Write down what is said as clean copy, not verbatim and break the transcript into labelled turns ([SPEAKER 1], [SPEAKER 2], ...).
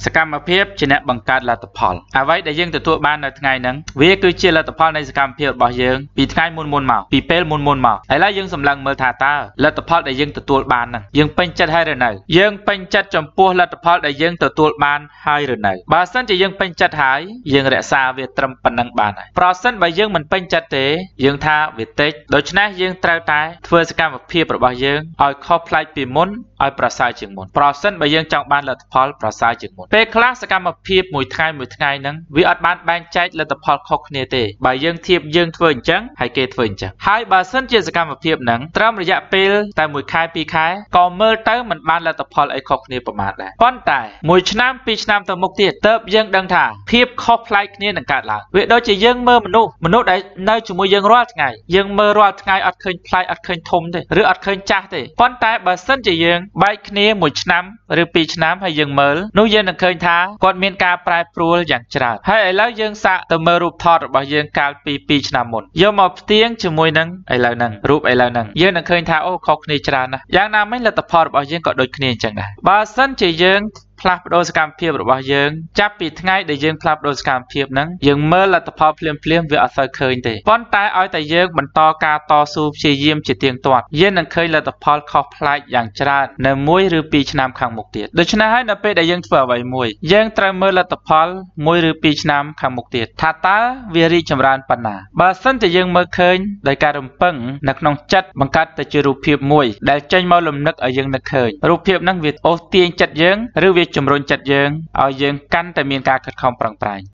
[SPEAKER 1] កម្មភាពជាអ្នកបង្កើតលទ្ធផលអ្វីដែលយើងទទួលបាននៅថ្ងៃហ្នឹងវាគឺជាលទ្ធផលនៃសកម្មភាពរបស់យើងពីថ្ងៃមុនមកពីពេលមុនមកឥឡូវយើងសម្លឹងមើលថាតើលទ្ធផលដែលយើងទទួលបានហ្នឹងយើងពេញចិត្តហើយឬនៅយើងពេញចិត្តចំពោះលទ្ធផលដែលយើងទទួលបានហើយឬនៅបើសិនជាយើងពេញចិត្តហើយយើងរក្សាវាត្រឹមប៉ុណ្ណឹងបានហើយប្រសិនបើយើងមិនពេញចិត្តទេយើងថាវាតិចដូច្នេះយើងត្រូវតែធ្វើសកម្មភាពរបស់យើងឲ្យខុសប្លែកពីមុនឲ្យប្រសើរជាងមុនប្រសិនបើយើងចង់បានលទ្ធផលប្រសើរជាងមុនពេលខ្លះសកម្មភាពមួយថ្ងៃហ្នឹងវាអត់បានបែងចែកលទ្ធផលខុសគ្នាទេបើយើងធៀបយើងធ្វើអញ្ចឹងហើយគេធ្វើអញ្ចឹងហើយបើសិនជាសកម្មភាពហ្នឹងត្រឹមរយៈពេលតែ1ខែ2ខែក៏មើលទៅមិនបានលទ្ធផលអីខុសគ្នាប្រមាណដែរប៉ុន្តែ1ឆ្នាំ2ឆ្នាំទៅមុខទៀតតើបយើងដឹងថាភាពខុសប្លែកគ្នានឹងកើតឡើងវាដូចជាយើងមើលមនុស្សដែលនៅជាមួយយើងរាល់ថ្ងៃយើងមើលរាល់ថ្ងៃអត់ឃើញប្លែកអត់ឃើញធំទេឬអត់ឃើញចាស់ទេប៉ុន្តែបើសិនជាយើងបែកគ្នា1ឆ្នាំឬ2ឆ្នាំហើយយើងមើលនោះយើងនឹងឃើញថាគាត់មានការប្រែប្រួលយ៉ាងច្រើនហើយឥឡូវយើងសាកទៅមើលរូបថតរបស់យើងកាលពី2ឆ្នាំមុនយកមកផ្ទៀងជាមួយនឹងឥឡូវហ្នឹងរូបឥឡូវហ្នឹងយើងនឹងឃើញថាអូខុសគ្នាច្រើនណាស់យ៉ាងណាមិញលទ្ធផលរបស់យើងក៏ដូចគ្នាអញ្ចឹងដែរបើសិនជាយើងផ្លាស់ប្ដូរសកម្មភាពរបស់យើងចាប់ពីថ្ងៃដែលយើងផ្លាស់ប្ដូរសកម្មភាពហ្នឹងយើងមើលលទ្ធផលភ្លាមវាអត់សូវឃើញទេប៉ុន្តែឲ្យតែយើងបន្តការតស៊ូព្យាយាមជាទៀងទាត់យើងនឹងឃើញលទ្ធផលខុសប្លែកយ៉ាងច្រើននៅ1ឬ2ឆ្នាំខាងមុខទៀតដូច្នេះហើយនៅពេលដែលយើងធ្វើអ្វីមួយយើងត្រូវមើលលទ្ធផល1ឬ2ឆ្នាំខាងមុខទៀតថាតើវារីកចម្រើនប៉ុណ្ណាបើសិនជាយើងមើលឃើញដោយការរំពឹងនៅក្នុងចិត្តបង្កើតទៅជារូបភាពមួយដែលចេញមកលំនឹកឲ្យយើងនឹកឃើញរូបភាពហ្នឹងវាអូសទាញចិត្តយើងឬវាជំរុញចិត្តយើងឲ្យយើងកាន់តែមានការខិតខំប្រឹងប្រែង